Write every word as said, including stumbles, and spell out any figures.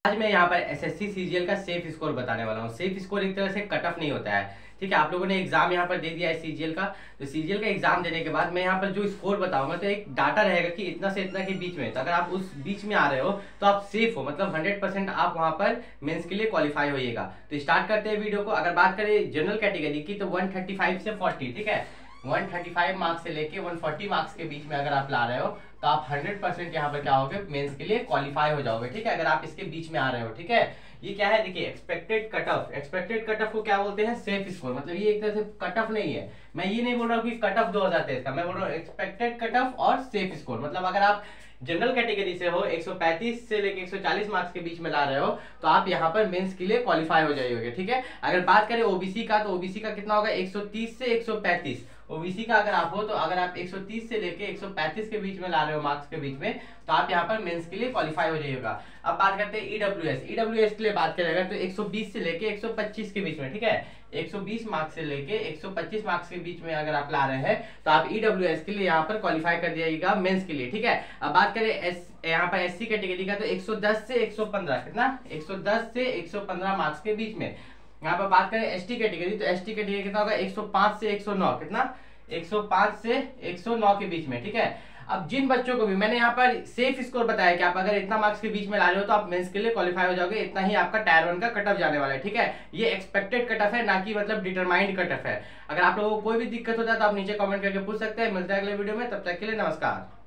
आज मैं यहाँ पर एसएससी सीजीएल का सेफ स्कोर बताने वाला हूँ। सेफ स्कोर एक तरह से कट ऑफ नहीं होता है, ठीक है। आप लोगों ने एग्जाम यहाँ पर दे दिया है सीजीएल का, तो सीजीएल का एग्जाम देने के बाद मैं यहाँ पर जो स्कोर बताऊंगा तो एक डाटा रहेगा कि इतना से इतना के बीच में, तो अगर आप उस बीच में आ रहे हो तो आप सेफ हो, मतलब हंड्रेड परसेंट आप वहाँ पर मेंस के लिए क्वालिफाई होइएगा। तो स्टार्ट करते हैं वीडियो को। अगर बात करें जनरल कैटेगरी की तो वन थर्टी फाइव से फोर्टी, ठीक है, वन थर्टी फाइव मार्क्स से लेके वन फोर्टी मार्क्स के बीच में अगर आप ला रहे हो तो आप हंड्रेड परसेंट यहाँ पर क्या होगे, मेंस के लिए क्वालिफाई हो जाओगे, ठीक है, अगर आप इसके बीच में आ रहे हो, ठीक है। ये क्या है, देखिए expected cut off. Expected cut off को क्या बोलते हैं, सेफ स्कोर। मतलब ये एक तरह से कट ऑफ नहीं है, मैं ये नहीं बोल रहा हूँ कि कट ऑफ दो हजार तेईस का, मैं बोल रहा हूँ एक्सपेक्टेड कट ऑफ और सेफ स्कोर। मतलब अगर आप जनरल कैटेगरी से हो, एक सौ पैंतीस से लेके एक सौ चालीस मार्क्स के बीच में ला रहे हो तो आप यहाँ पर मेंस के लिए क्वालिफाई हो जाइए, ठीक है। अगर बात करें ओबीसी का तो ओबीसी का कितना होगा, एक सौ तीस से एक सौ पैंतीस। ओबीसी का अगर आप हो तो अगर आप एक सौ तीस से लेके एक सौ पैंतीस के बीच में ला रहे हो मार्क्स के बीच में तो आप यहाँ पर मेंस के लिए क्वालिफाई हो जाइएगा। अब बात करते हैं ईडब्ल्यूएस। ईडब्ल्यूएस के लिए बात करेगा तो एक सौ बीस से लेके एक सौ पच्चीस के बीच में, ठीक है, एक सौ बीस मार्क्स से लेके एक सौ पच्चीस मार्क्स के बीच में अगर आप ला रहे हैं तो आप ईडब्ल्यूएस के लिए यहाँ पर क्वालिफाई कर दिएगा मेंस के लिए, ठीक है। अब बात करें एस यहाँ पर एससी कैटेगरी का तो एक सौ दस से एक सौ पंद्रह, कितना, एक सौ दस से एक सौ पंद्रह मार्क्स के बीच में। यहाँ पर बात करें एसटी कैटेगरी तो एसटी कैटेगरी कितना होगा, एक सौ पाँच से एक सौ नौ, कितना, एक सौ पाँच से एक सौ नौ के बीच में, ठीक है। अब जिन बच्चों को भी मैंने यहाँ पर सेफ स्कोर बताया कि आप अगर इतना मार्क्स के बीच में ला रहे हो तो आप मेंस के लिए क्वालिफाई हो जाओगे, इतना ही आपका टायर वन का कट ऑफ जाने वाला है, ठीक है। ये एक्सपेक्टेड कट ऑफ है, ना कि मतलब डिटरमाइंड कट ऑफ है। अगर आप लोगों को कोई भी दिक्कत होता है तो आप नीचे कमेंट करके पूछ सकते हैं। मिलते हैं अगले वीडियो में, तब तक के लिए नमस्कार।